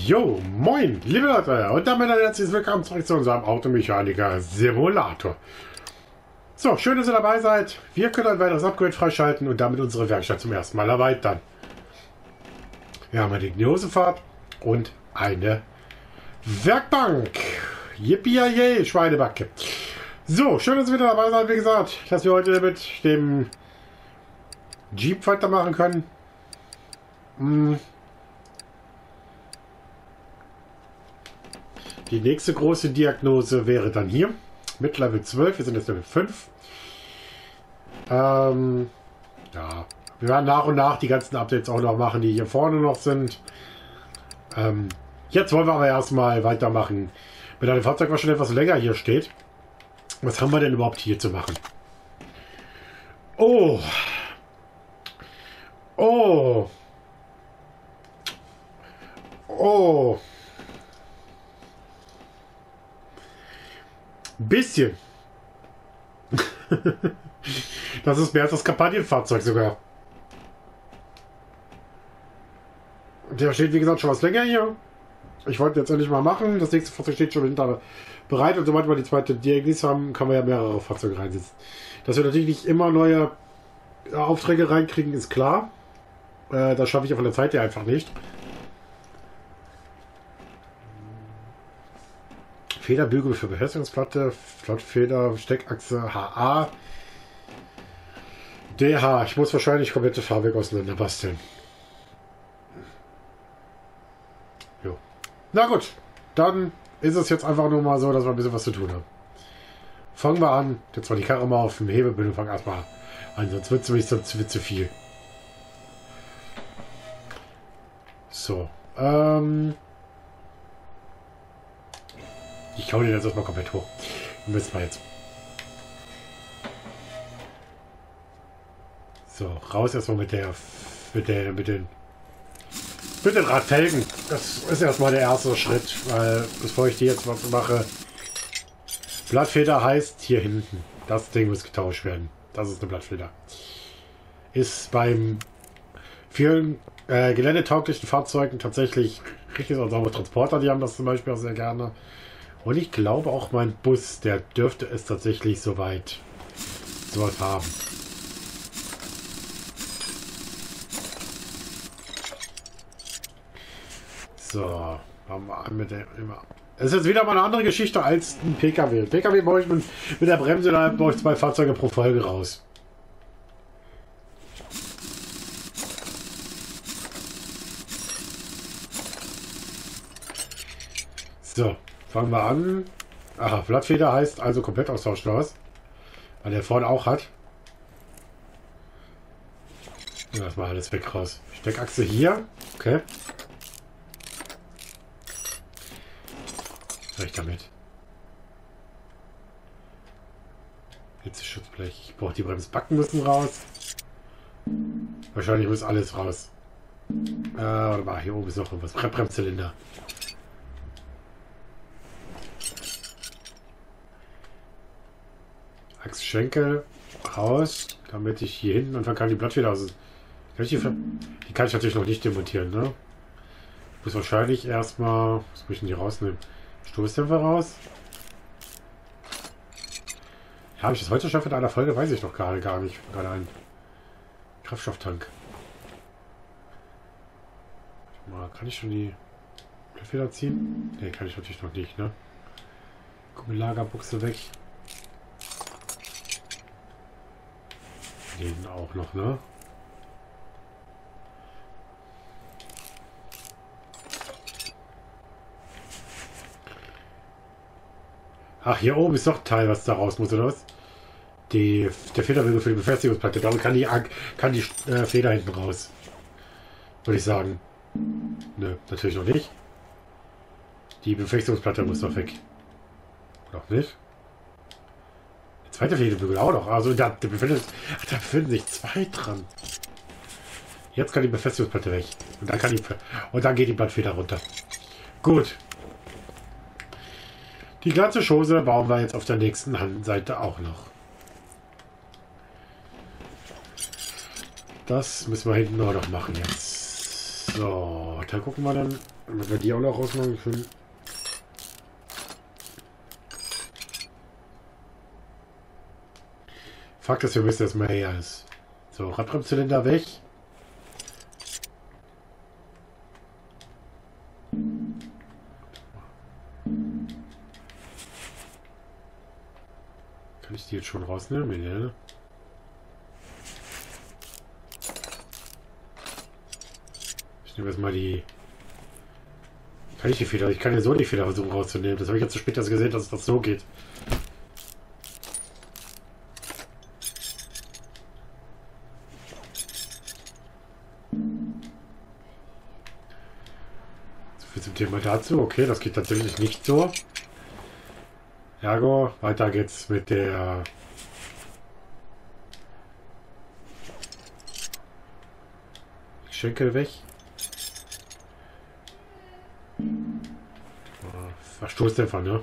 Jo, moin, liebe Leute, und damit ein herzliches Willkommen zurück zu unserem Automechaniker Simulator. So, schön, dass ihr dabei seid. Wir können ein weiteres Upgrade freischalten und damit unsere Werkstatt zum ersten Mal erweitern. Wir haben eine Gniosefahrt und eine Werkbank. Yippie, Schweinebacke. So, schön, dass ihr wieder dabei seid. Wie gesagt, dass wir heute mit dem Jeep weitermachen können. Die nächste große Diagnose wäre dann hier mit Level 12. Wir sind jetzt Level 5. Ja, wir werden nach und nach die ganzen Updates auch noch machen, die hier vorne noch sind. Jetzt wollen wir aber erstmal weitermachen mit einem Fahrzeug, was schon etwas länger hier steht. Was haben wir denn überhaupt hier zu machen? Oh. Oh. Oh. Bisschen. Das ist mehr als das Kampagnenfahrzeug sogar. Der steht, wie gesagt, schon was länger hier. Ich wollte jetzt endlich mal machen. Das nächste Fahrzeug steht schon hinter bereit. Und sobald wir die zweite Diagnose haben, kann man ja mehrere Fahrzeuge reinsetzen. Dass wir natürlich nicht immer neue Aufträge reinkriegen, ist klar. Das schaffe ich ja von der Zeit her einfach nicht. Federbügel für Befestigungsplatte, Flottfeder, Steckachse, HA, DH. Ich muss wahrscheinlich komplette Fahrwerk auseinander basteln. Jo. Na gut, dann ist es jetzt einfach nur mal so, dass wir ein bisschen was zu tun haben. Fangen wir an. Jetzt mal die Karre mal auf dem Hebebündel, fangen erstmal an, sonst wird es zu viel. So, ich hau den jetzt erstmal komplett hoch. Müssen wir jetzt. So, raus erstmal mit den Radfelgen. Das ist erstmal der erste Schritt, weil bevor ich die jetzt was mache. Blattfeder heißt hier hinten. Das Ding muss getauscht werden. Das ist eine Blattfeder. Ist beim vielen geländetauglichen Fahrzeugen tatsächlich richtig, also auch Transporter, die haben das zum Beispiel auch sehr gerne. Und ich glaube auch mein Bus, der dürfte es tatsächlich soweit sowas haben. So, fangen wir an mit der immer. Es ist jetzt wieder mal eine andere Geschichte als ein PKW. Ein PKW baue ich mit der Bremse, da baue ich 2 Fahrzeuge pro Folge raus. So, fangen wir an. Aha, Blattfeder heißt also komplett austauschen aus. Weil der vorne auch hat. Lass mal alles weg raus. Steckachse hier. Okay. Was soll ich damit? Hitzeschutzblech. Ich brauche die Bremsbacken müssen raus. Wahrscheinlich muss alles raus. Warte mal, hier oben ist noch was. Bremszylinder. Achsschenkel raus, damit ich hier hinten und dann kann die Blattfeder aus. Die kann ich natürlich noch nicht demontieren, ne? Ich muss wahrscheinlich erstmal. Was muss ich denn hier rausnehmen? Stoßdämpfer raus. Ja, habe ich das heute geschafft in einer Folge? Weiß ich doch gar nicht. Gerade ein Kraftstofftank. Mal, kann ich schon die Blattfeder ziehen? Ne, kann ich natürlich noch nicht, ne? Kugellagerbuchse weg. Den auch noch, ne? Ach, hier oben ist doch ein Teil, was da raus muss, oder was? Der Federbügel für die Befestigungsplatte. Damit kann die Feder hinten raus. Würde ich sagen. Nö, natürlich noch nicht. Die Befestigungsplatte muss doch weg. Noch nicht. Zweite Federbügel auch noch. Also da befinden sich 2 dran. Jetzt kann die Befestigungsplatte weg. Und dann geht die Blattfeder runter. Gut. Die ganze Chose bauen wir jetzt auf der nächsten Handseite auch noch. Das müssen wir hinten auch noch machen jetzt. So, da gucken wir dann, wenn wir die auch noch rausmachen können. Fakt ist, wir wissen, dass man her ist. So, Radbremszylinder weg. Kann ich die jetzt schon rausnehmen? Ja. Ich nehme jetzt mal die... Kann ich die Feder? Ich kann ja so die Feder versuchen rauszunehmen. Das habe ich jetzt zu spät erst gesehen, dass das so geht. So viel zum Thema dazu. Okay, das geht tatsächlich nicht so. Ergo, weiter geht's mit der... Schenkel weg. Verstoßdämpfer, ne?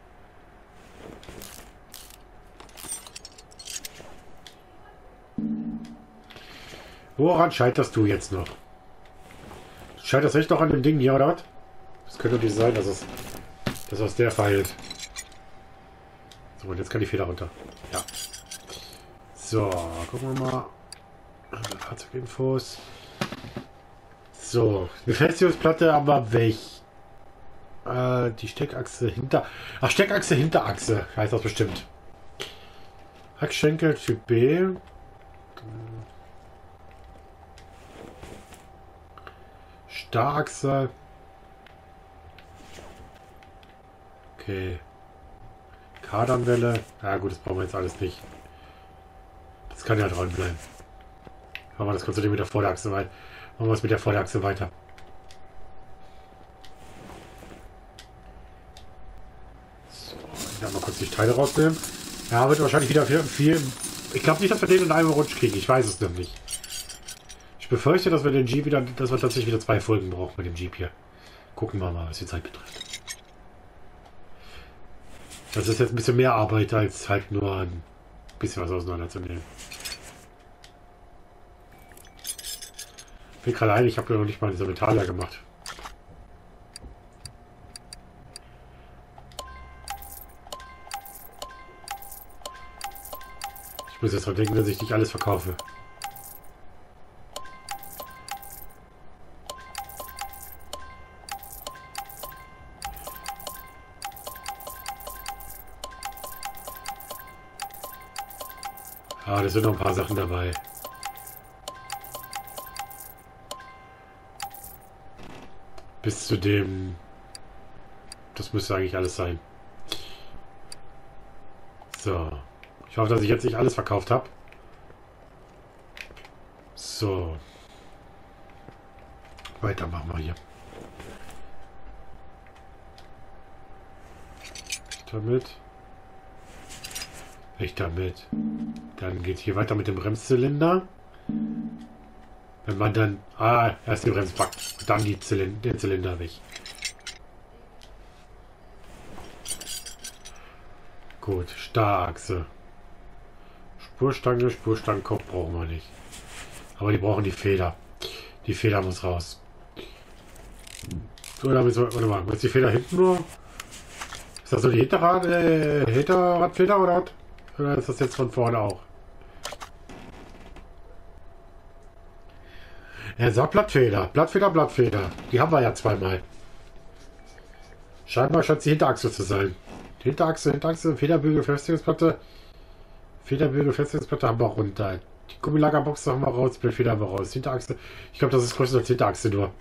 Woran scheiterst du jetzt noch? Scheiterst du echt noch an dem Ding hier, oder was? Das könnte nicht sein, dass es aus der verheilt. So, und jetzt kann die Feder runter. Ja. So, gucken wir mal. Fahrzeuginfos. So, Befestigungsplatte aber weg. Die Steckachse hinter... Ach, Steckachse, Hinterachse heißt das bestimmt. Achsschenkel Typ B. Starrachse. Okay. Kardanwelle. Ja gut, das brauchen wir jetzt alles nicht. Das kann ja dran bleiben. Machen wir das Ganze mit der Vorderachse weiter. Machen wir es mit der Vorderachse weiter. So, ich werde mal kurz die Teile rausnehmen. Ja, wird wahrscheinlich wieder viel. Ich glaube nicht, dass wir den in einem Rutsch kriegen. Ich weiß es noch nicht. Ich befürchte, dass wir den Jeep wieder, dass wir tatsächlich wieder 2 Folgen brauchen mit dem Jeep hier. Gucken wir mal, was die Zeit betrifft. Das ist jetzt ein bisschen mehr Arbeit, als halt nur ein bisschen was auseinanderzunehmen. Ich bin gerade ein, ich habe ja noch nicht mal diese Metaller gemacht. Ich muss jetzt dran denken, dass ich nicht alles verkaufe. Ah, da sind noch ein paar Sachen dabei. Bis zu dem... Das müsste eigentlich alles sein. So. Ich hoffe, dass ich jetzt nicht alles verkauft habe. So. Weiter machen wir hier. Damit. Echt damit. Dann geht hier weiter mit dem Bremszylinder. Wenn man dann... Ah, erst die Bremse packt. Dann die den Zylinder weg. Gut, Starrachse. Spurstange, Spurstangenkopf brauchen wir nicht. Aber die brauchen die Feder. Die Feder muss raus. So, da müssen wir... Warte mal, ist die Feder hinten nur? Ist das so die Hinterradfeder oder was? Oder ist das jetzt von vorne auch? Er sagt Blattfeder. Blattfeder, Blattfeder. Die haben wir ja zweimal. Scheinbar scheint es die Hinterachse zu sein. Die Hinterachse, Federbügel, Festungsplatte. Federbügel, Festungsplatte haben wir runter. Die Gummilagerbox haben wir raus, Blattfeder haben wir raus. Hinterachse. Ich glaube, das ist größer als Hinterachse nur.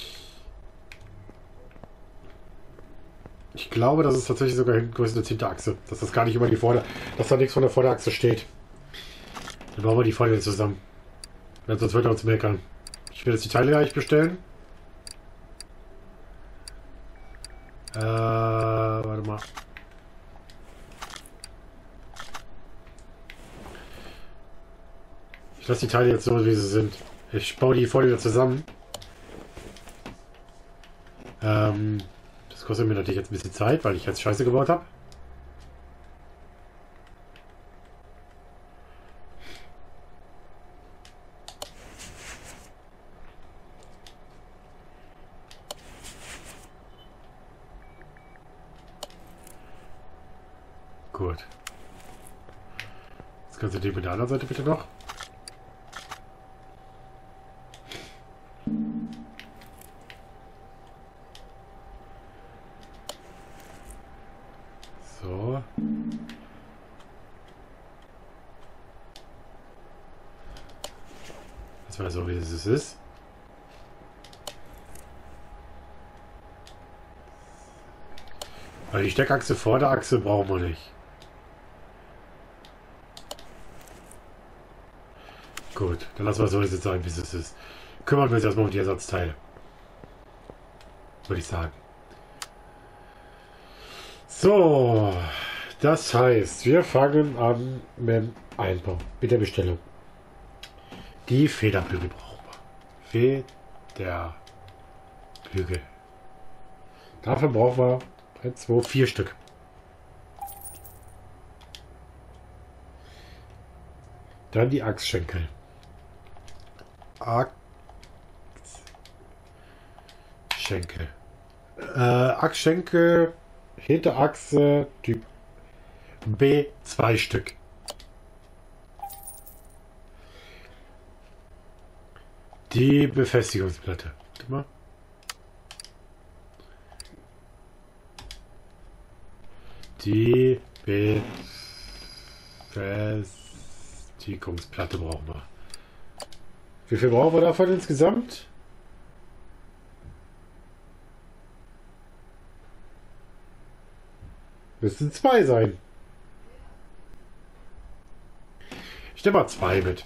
Ich glaube, das ist tatsächlich sogar größer als Hinterachse. Dass das gar nicht über die dass da nichts von der Vorderachse steht. Dann bauen wir die Vorder zusammen. Sonst wird er uns meckern. Ich will jetzt die Teile gleich bestellen. Warte mal. Ich lasse die Teile jetzt so, wie sie sind. Ich baue die Vorder zusammen. Das kostet mir natürlich jetzt ein bisschen Zeit, weil ich jetzt Scheiße gebaut habe. Gut. Das ganze Ding mit der anderen Seite bitte noch. So. Das war so, wie es ist. Weil die Steckachse vor der Achse brauchen wir nicht. Gut, dann lassen wir so jetzt sein, wie es ist. Kümmern wir uns erstmal um die Ersatzteile. Würde ich sagen. So, das heißt, wir fangen an mit dem Einbau, mit der Bestellung. Die Federbügel brauchen wir. Federbügel. Dafür brauchen wir 1, 2, 4 Stück. Dann die Achsschenkel. Achsschenkel. Achsschenkel, Hinterachse, Typ B, 2 Stück. Die Befestigungsplatte. Warte mal. Die Befestigungsplatte brauchen wir. Wie viel brauchen wir davon insgesamt? Müssen 2 sein. Ich nehme mal 2 mit.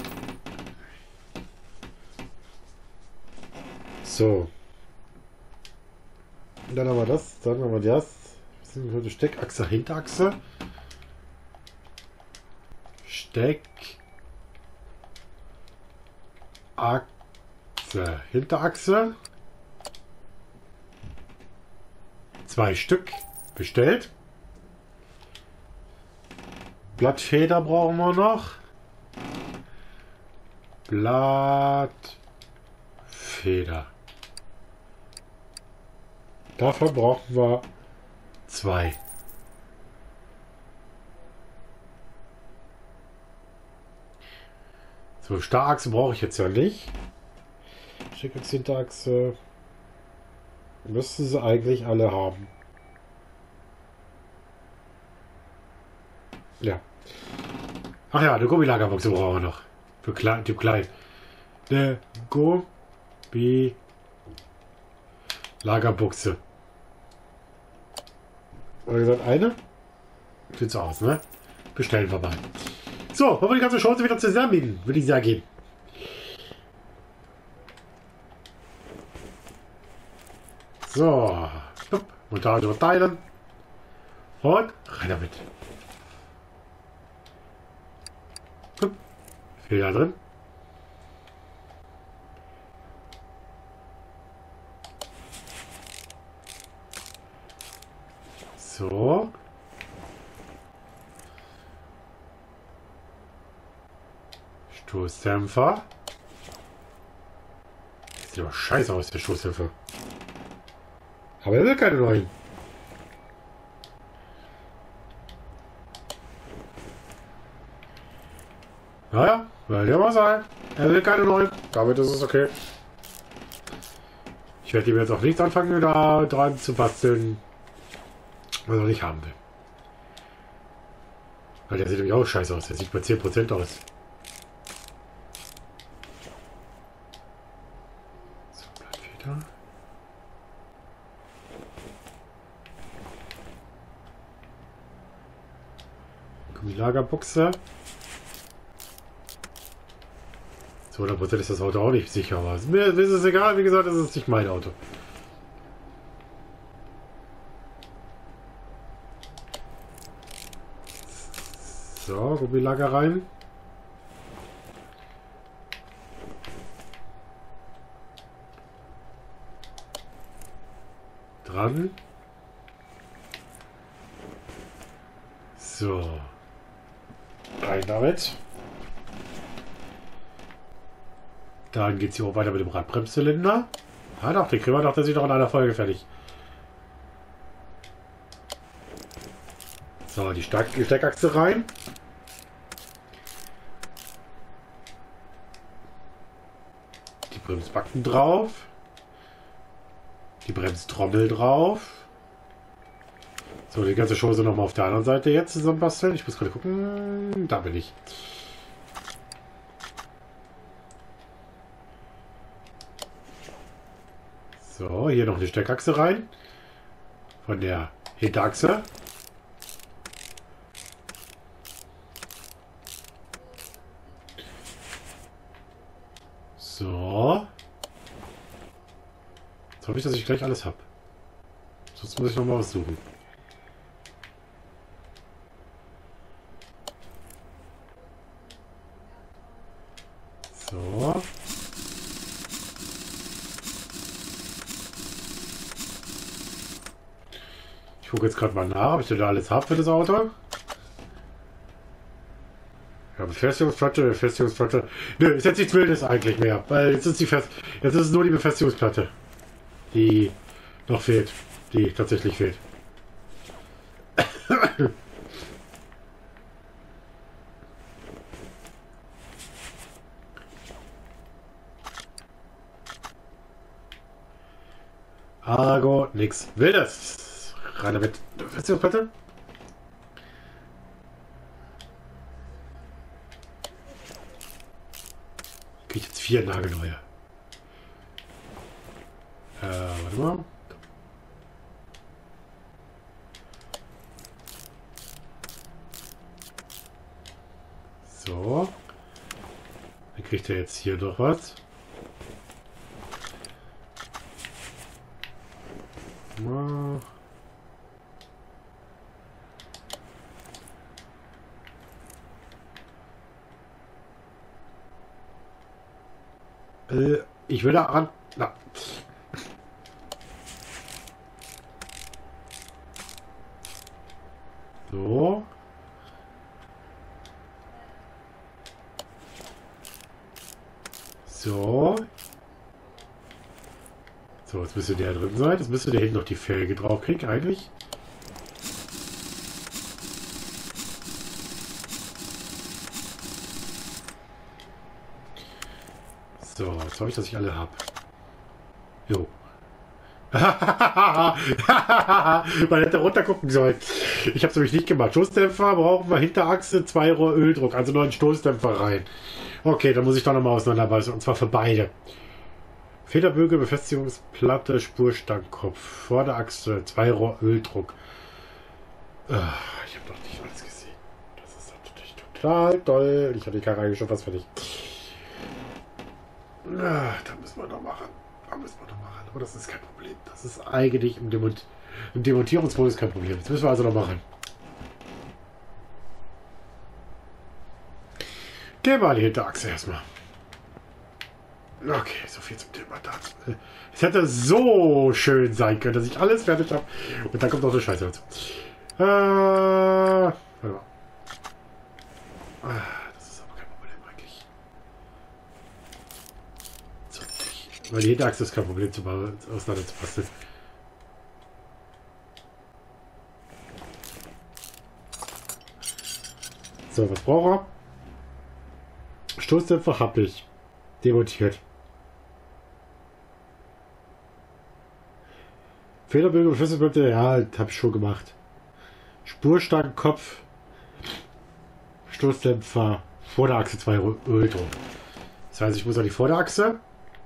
So. Und dann haben wir das, dann haben wir das. Was sind für die Steckachse, Hinterachse? Steckachse, Hinterachse. 2 Stück bestellt. Blattfeder brauchen wir noch. Blattfeder. Dafür brauchen wir 2. So, Starrachse brauche ich jetzt ja nicht. Steckachse, Hinterachse. Müssten sie eigentlich alle haben. Ja. Ach ja, eine Gummilagerbuchse brauchen wir noch. Für Typ klein. Eine Gummilagerbuchse. Oder gesagt, eine? Sieht so aus, ne? Bestellen wir mal. So, wollen wir die ganze Chance wieder zusammenbiegen, würde ich sagen. So. Montage verteilen. Und rein damit. Fehler drin. So. Stoßdämpfer. Sieht doch scheiße aus, der Stoßdämpfer. Aber er will keine neuen. Naja, will ja mal sein. Er will keine neuen. Damit ist es okay. Ich werde ihm jetzt auch nichts anfangen, da dran zu basteln, was er nicht haben will. Weil der sieht nämlich auch scheiße aus. Der sieht bei 10% aus. So, Blattfeder. Gummilagerbuchse. Zu 100% ist das Auto auch nicht sicher, aber mir ist es egal. Wie gesagt, es ist nicht mein Auto. So, Gummilager rein. Dran. So. Rein damit. Dann geht es hier auch weiter mit dem Radbremszylinder. Ah doch, den kriegen wir doch, der sieht doch in einer Folge fertig. So, die Steckachse rein. Die Bremsbacken drauf. Die Bremstrommel drauf. So, die ganze Chose nochmal auf der anderen Seite jetzt zusammenbasteln. Ich muss gerade gucken. Da bin ich. So, hier noch eine Steckachse rein. Von der Hinterachse. So. Jetzt hoffe ich, dass ich gleich alles habe. Sonst muss ich nochmal was suchen. So. Ich gucke jetzt gerade mal nach, ob ich da alles habe für das Auto. Ja, Befestigungsplatte. Nö, ist jetzt nichts Wildes eigentlich mehr. Weil jetzt ist jetzt ist es nur die Befestigungsplatte, die noch fehlt. Die tatsächlich fehlt. Argo, nix Wildes. Rein damit. Befestigungsplatte. Krieg ich jetzt 4 nagelneue. Warte mal. So. Dann kriegt er jetzt hier noch was. Mal. Ich will da ran. Na. So. So. So, jetzt müsste der drin sein. Jetzt müsste der hinten noch die Felge drauf kriegen, eigentlich. So, jetzt hoffe ich, dass ich alle habe. Jo. Man hätte runter gucken sollen. Ich habe es nämlich nicht gemacht. Stoßdämpfer brauchen wir Hinterachse, 2 Rohr Öldruck, also 9 Stoßdämpfer rein. Okay, dann muss ich doch nochmal auseinanderbeißen, und zwar für beide. Federbügel, Befestigungsplatte, Spurstangenkopf, Vorderachse, 2 Rohr Öldruck. Ich habe doch nicht alles gesehen. Das ist natürlich total toll. Ich habe die Karre eigentlich schon fast fertig. Da müssen wir noch machen. Aber das ist kein Problem. Das ist eigentlich im Demontierungsmodus kein Problem. Das müssen wir also noch machen. Gehen wir an die Hinterachse erstmal. Okay, so viel zum Thema dazu. Es hätte so schön sein können, dass ich alles fertig habe. Und dann kommt noch eine Scheiße dazu. Warte mal. Das ist aber kein Problem eigentlich. So, weil die Hinterachse ist kein Problem, auseinander zu basteln. So, was braucht er? Stoßdämpfer habe ich. Demontiert. Federbügel, Befestigungsplatte, ja, habe ich schon gemacht. Spurstangenkopf, Stoßdämpfer, Vorderachse 2 Öldruck. Das heißt, ich muss an die Vorderachse.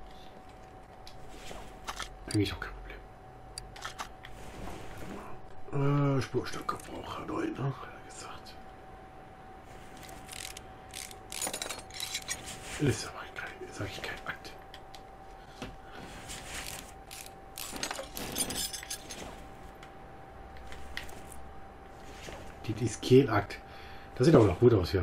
Eigentlich auch kein Problem. Spurstangenkopf braucht er neu, ne? Hat er gesagt. Ist aber sage ich kein Akt. Die ist kein Akt. Das sieht aber noch gut aus hier.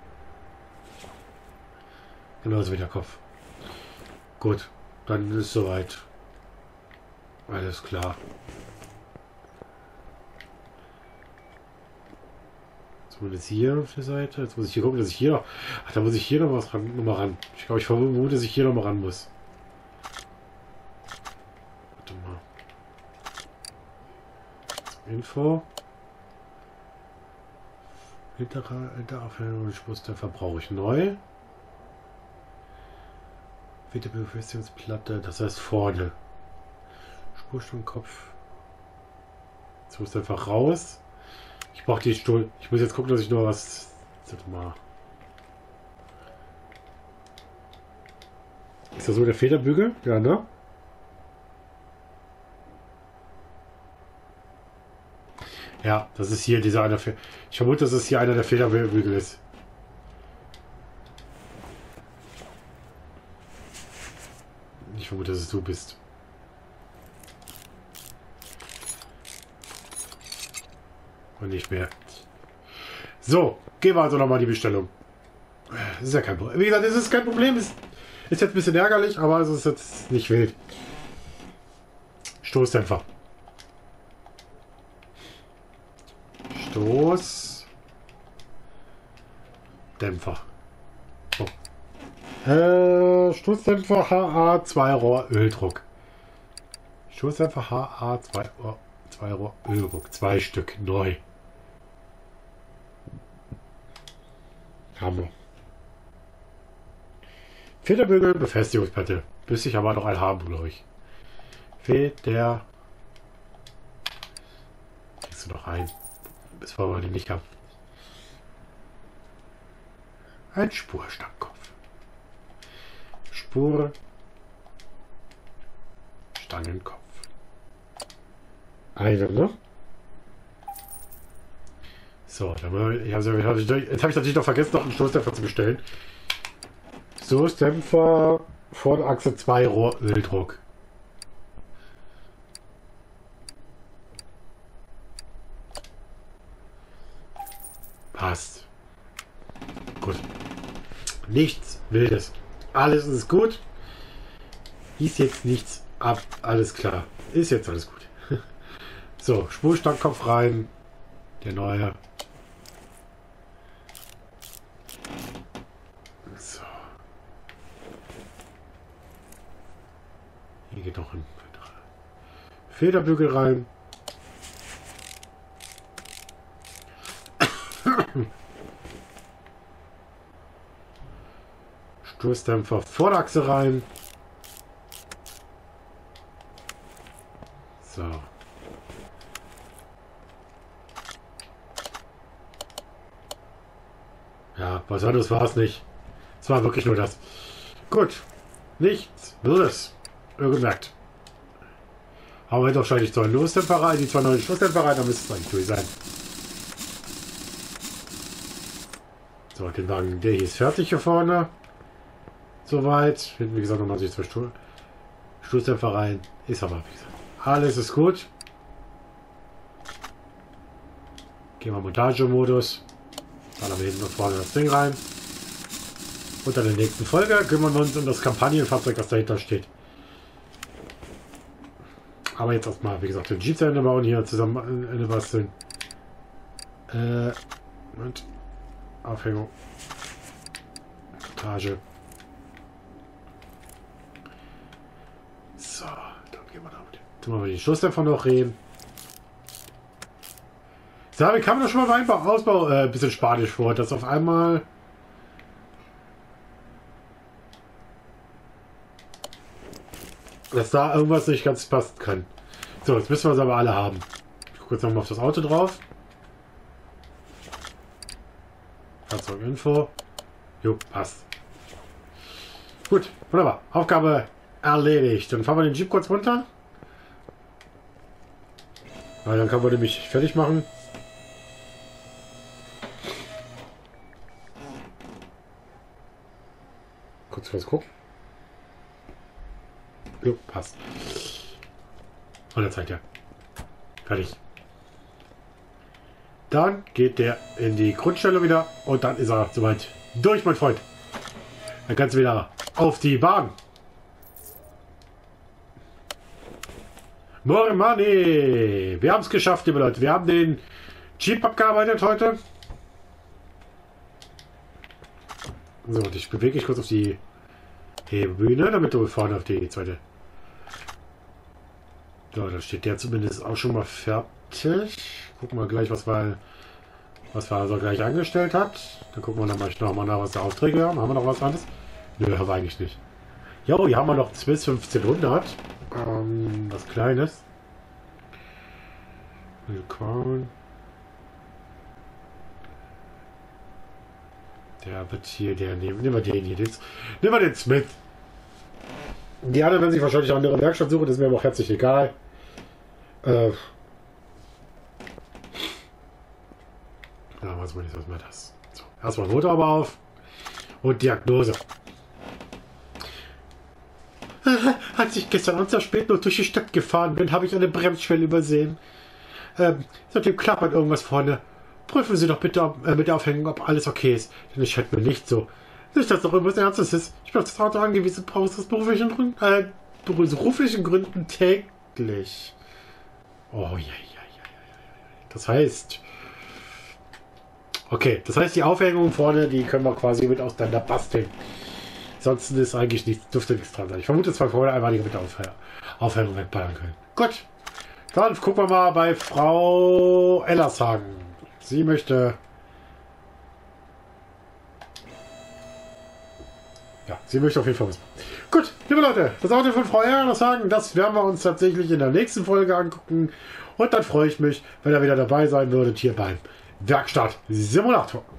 Genauso wie der Kopf. Gut, dann ist soweit. Alles klar. Zumindest hier auf der Seite. Jetzt muss ich hier gucken, dass ich hier noch. Ach, da muss ich hier noch was ran. Noch mal ran. Ich glaube, ich vermute, dass ich hier noch mal ran muss. Warte mal. Info. Hinteraufhängung und Spurstempfer brauche ich neu. Wieder Befestigungsplatte, das heißt vorne. Spurstromkopf. Jetzt muss einfach raus. Ich brauche die Stuhl. Ich muss jetzt gucken, dass ich nur was. Warte mal. Ist das so der Federbügel? Ja, ne? Ja, das ist hier dieser eine. Ich vermute, dass es hier einer der Federbügel ist. Ich vermute, dass es du bist. Und nicht mehr. So, gehen wir also nochmal die Bestellung. Das ist ja kein Problem. Wie gesagt, es ist kein Problem. Ist jetzt ein bisschen ärgerlich, aber es ist jetzt nicht wild. Stoßdämpfer. Stoßdämpfer. Oh. Stoßdämpfer HA2 Rohr Öldruck. Stoßdämpfer HA2 Rohr Öldruck. 2 Stück neu. Haben wir. Federbügel, Befestigungsplatte. Müsste ich aber noch einen haben, glaube ich. Feder. Kriegst du noch ein. Bis wir den nicht haben. Ein Spurstangenkopf. Stangenkopf. Einer, ne? So, jetzt habe ich natürlich noch vergessen, noch einen Stoßdämpfer zu bestellen. Stoßdämpfer Vorderachse 2 Rohr Öldruck. Passt. Gut. Nichts Wildes. Alles ist gut. Ist jetzt nichts ab. Alles klar. Ist jetzt alles gut. So, Spurstangenkopf rein. Der neue. So. Hier geht noch ein Federbügel rein. Stoßdämpfer Vorderachse rein. So. Ja, was anderes war es nicht. Es war wirklich nur das. Gut. Nichts Wildes. Gemerkt. Aber jetzt wahrscheinlich zwei Stoßdämpfer rein, die zwei neuen Stoßdämpfer rein, dann müsste es eigentlich durch sein. So, den Wagen, der hier ist fertig hier vorne. Soweit. Hinten, wie gesagt, nochmal sich zwei Stoßdämpfer rein. Ist aber, wie gesagt, alles ist gut. Gehen wir Montagemodus. Dann haben wir hinten und vorne das Ding rein. Und dann in der nächsten Folge kümmern wir uns um das Kampagnenfahrzeug, das dahinter steht. Aber jetzt erstmal, wie gesagt, den Jeep zu Ende bauen, hier zusammen Ende basteln. Moment. Aufhängung. Montage. So, dann gehen wir damit. Tun wir die Stoßdämpfer noch reden. So, wie kam das schon mal beim Ausbau ein bisschen spanisch vor, dass auf einmal dass da irgendwas nicht ganz passen kann. So, jetzt müssen wir es aber alle haben. Ich gucke jetzt nochmal auf das Auto drauf. Fahrzeuginfo. Jo, passt. Gut, wunderbar. Aufgabe erledigt. Dann fahren wir den Jeep kurz runter. Weil dann kann man nämlich fertig machen. Kurz was gucken. Jo, passt. Und dann zeigt er. Fertig. Dann geht der in die Grundstelle wieder und dann ist er soweit durch, mein Freund. Dann kannst du wieder auf die Bahn. More money! Wir haben es geschafft, liebe Leute. Wir haben den Jeep abgearbeitet heute. So, und ich bewege mich kurz auf die Hebebühne, damit du vorne auf die zweite. So, dann steht der zumindest auch schon mal fertig. Gucken wir gleich, was wir Was er also gleich angestellt hat. Dann gucken wir noch mal nach, was die Aufträge haben. Haben wir noch was anderes? Nö, haben wir eigentlich nicht. Jo, hier haben wir noch bis 1500. Was Kleines. Willkommen. Der wird hier, der nehmen. Nehmen wir den hier. Nehmen wir den Smith. Die anderen werden sich wahrscheinlich eine andere Werkstatt suchen. Das ist mir aber auch herzlich egal. Ja, was mal das. So, erstmal Motor aber auf. Und Diagnose. Als ich gestern Abend sehr spät noch durch die Stadt gefahren bin, habe ich eine Bremsschwelle übersehen. Seitdem klappert irgendwas vorne. Prüfen Sie doch bitte mit der Aufhängung, ob alles okay ist. Denn es scheint mir nicht so. Nicht, dass doch irgendwas Ernstes ist. Ich bin auf das Auto angewiesen, brauche es aus beruflichen Gründen täglich. Oh ja. Das heißt... Okay, das heißt, die Aufhängung vorne, die können wir quasi mit auseinander basteln. Ansonsten ist eigentlich nichts, dürfte nichts dran sein. Ich vermute zwar vorher einfach nicht mit der Aufhängung wegballern können. Gut, dann gucken wir mal bei Frau Ellershagen. Sie möchte... Ja, sie möchte auf jeden Fall was. Gut, liebe Leute, das Auto von Frau Ellershagen, das werden wir uns tatsächlich in der nächsten Folge angucken. Und dann freue ich mich, wenn ihr wieder dabei sein würdet hier beim Werkstatt Simulator.